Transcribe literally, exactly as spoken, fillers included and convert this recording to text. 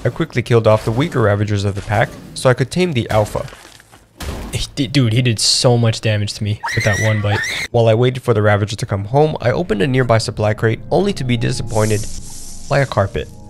I quickly killed off the weaker ravagers of the pack so I could tame the alpha. Dude, he did so much damage to me with that one bite. While I waited for the ravager to come home, I opened a nearby supply crate only to be disappointed by a carpet.